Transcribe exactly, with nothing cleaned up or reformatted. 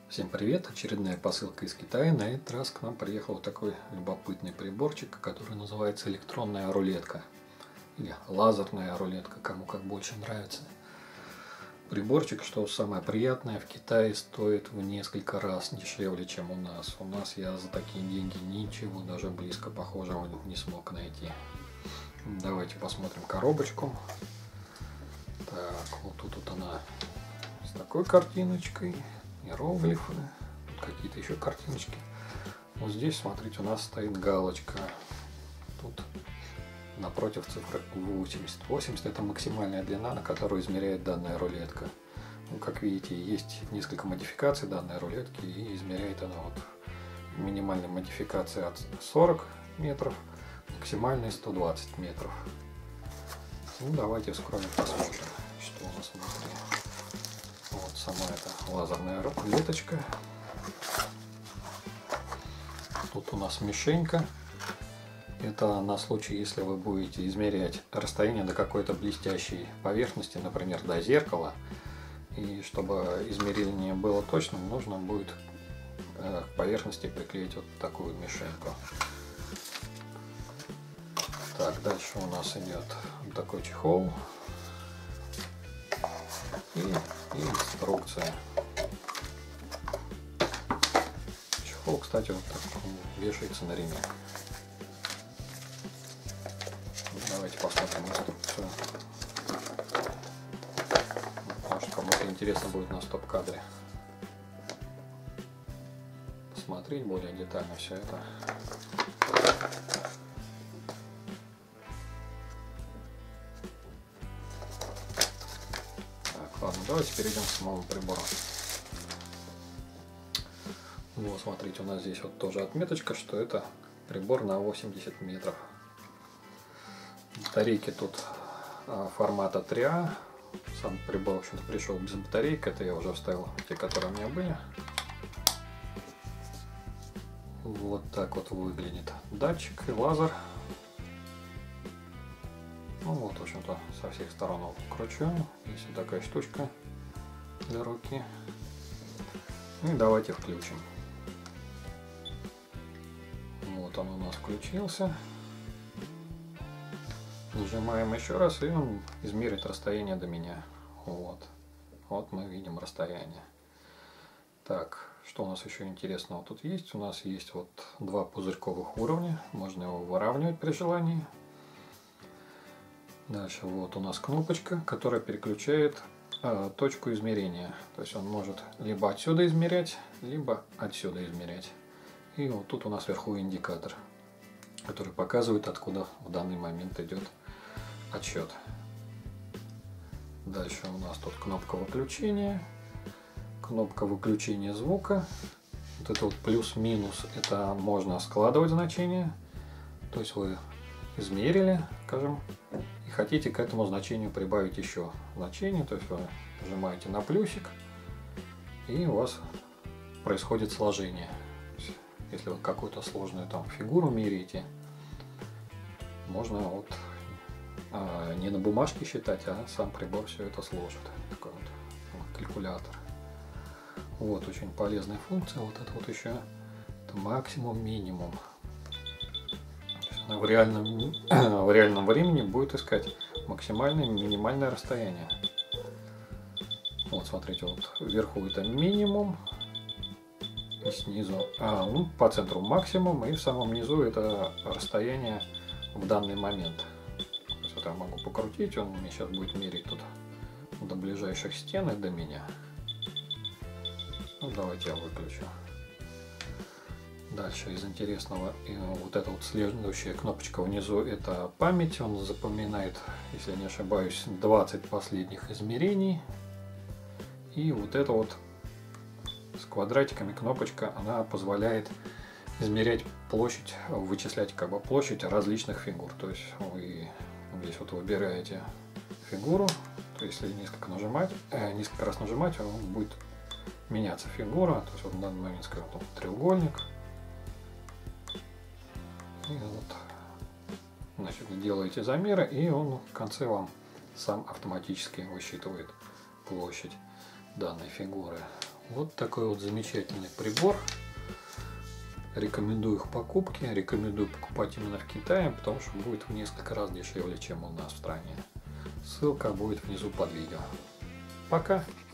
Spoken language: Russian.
Всем привет! Очередная посылка из Китая. На этот раз к нам приехал такой любопытный приборчик, который называется электронная рулетка. Или лазерная рулетка, кому как больше нравится. Приборчик, что самое приятное, в Китае стоит в несколько раз дешевле, чем у нас. У нас я за такие деньги ничего даже близко похожего не смог найти. Давайте посмотрим коробочку. Так, вот тут вот она с такой картиночкой. Иероглифы, какие-то еще картиночки. Вот здесь, смотрите, у нас стоит галочка. Тут напротив цифры восемьдесят. восемьдесят это максимальная длина, на которую измеряет данная рулетка. Ну, как видите, есть несколько модификаций данной рулетки, и измеряет она вот минимальная модификация от сорок метров, максимальная сто двадцать метров. Ну, давайте вскроем, посмотрим, что у нас внутри. Вот сама эта лазерная рулеточка. Тут у нас мишенька. Это на случай, если вы будете измерять расстояние до какой-то блестящей поверхности, например, до зеркала. И чтобы измерение было точным, нужно будет к поверхности приклеить вот такую мишеньку. Так, дальше у нас идет вот такой чехол. И, и инструкция. Чехол, кстати, вот так вешается на ремень. Давайте посмотрим инструкцию. Может, кому-то интересно будет на стоп-кадре посмотреть более детально все это. Ладно, давайте перейдем к самому прибору. Вот, смотрите, у нас здесь вот тоже отметочка, что это прибор на восемьдесят метров. Батарейки тут формата три А. Сам прибор, в общем-то, пришел без батарейки. Это я уже вставил те, которые у меня были. Вот так вот выглядит датчик и лазер. Ну вот, в общем-то, со всех сторон вот кручу. Есть вот такая штучка для руки. И давайте включим. Вот он у нас включился. Нажимаем еще раз, и он измерит расстояние до меня. Вот. Вот мы видим расстояние. Так, что у нас еще интересного тут есть? У нас есть вот два пузырьковых уровня. Можно его выравнивать при желании. Дальше вот у нас кнопочка, которая переключает э, точку измерения. То есть он может либо отсюда измерять, либо отсюда измерять. И вот тут у нас вверху индикатор, который показывает, откуда в данный момент идет отсчет. Дальше у нас тут кнопка выключения, кнопка выключения звука. Вот это вот плюс-минус, это можно складывать значения. То есть вы измерили, скажем, и хотите к этому значению прибавить еще значение, то есть вы нажимаете на плюсик, и у вас происходит сложение. Если вы какую-то сложную там фигуру меряете, можно вот а, не на бумажке считать, а сам прибор все это сложит. Такой вот калькулятор. Вот очень полезная функция. Вот это вот еще это максимум-минимум. В реальном, в реальном времени будет искать максимальное и минимальное расстояние. Вот смотрите, вот вверху это минимум, и снизу, а, ну, по центру максимум, и в самом низу это расстояние в данный момент. То есть вот я могу покрутить, он мне сейчас будет мерить тут до ближайших стен и до меня. Ну, давайте я выключу. Дальше из интересного, вот эта вот следующая кнопочка внизу, это память. Он запоминает, если я не ошибаюсь, двадцать последних измерений. И вот эта вот с квадратиками кнопочка, она позволяет измерять площадь, вычислять как бы площадь различных фигур. То есть вы здесь вот выбираете фигуру, то есть если несколько нажимать, э, несколько раз нажимать, он будет меняться фигура. То есть вот в данный момент, скажем, вот треугольник. И вот, значит, делаете замеры, и он в конце вам сам автоматически высчитывает площадь данной фигуры. Вот такой вот замечательный прибор. Рекомендую их покупки. Рекомендую покупать именно в Китае, потому что будет в несколько раз дешевле, чем у нас в стране. Ссылка будет внизу под видео. Пока!